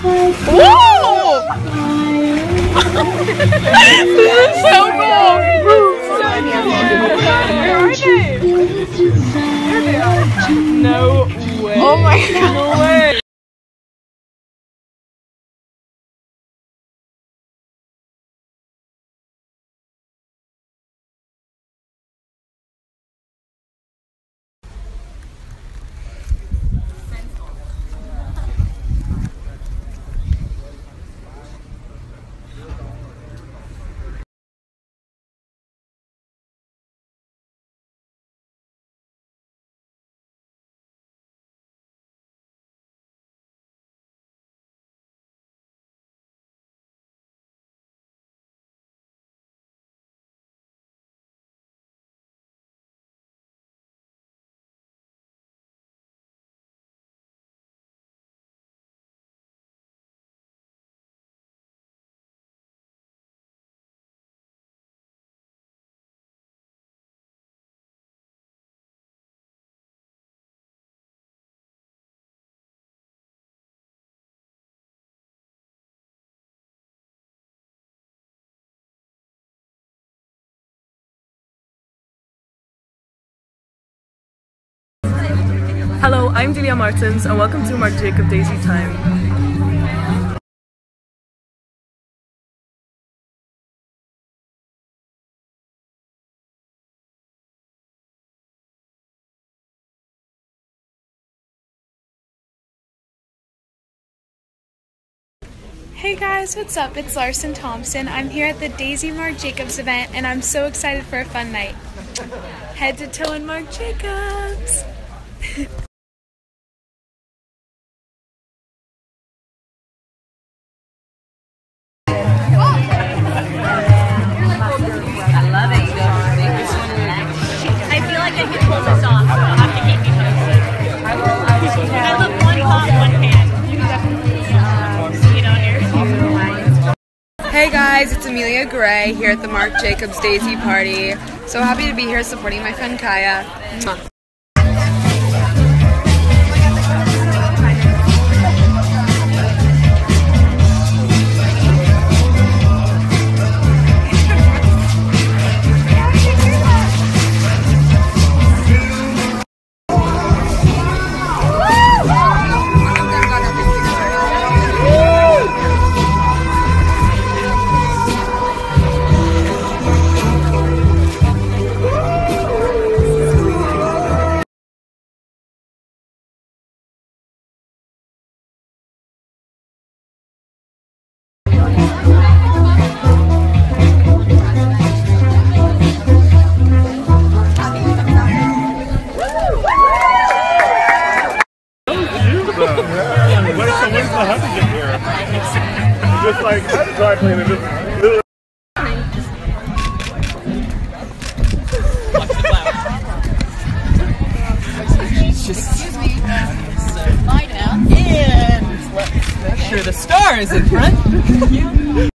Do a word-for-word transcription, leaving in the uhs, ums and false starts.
Whoa! This is so cool! Where are they? There they are. No way. Oh my god. No way. Hello, I'm Delia Martins and welcome to Marc Jacob Daisy Time. Hey guys, what's up? It's Larson Thompson. I'm here at the Daisy Marc Jacobs event and I'm so excited for a fun night. Head to toe in Marc Jacobs! Hey guys, it's Amelia Gray here at the Marc Jacobs Daisy Party. So happy to be here supporting my friend Kaya. Mwah. Just like dry cleaning, just little. Excuse me. Lie down. And let's make sure the star is in front.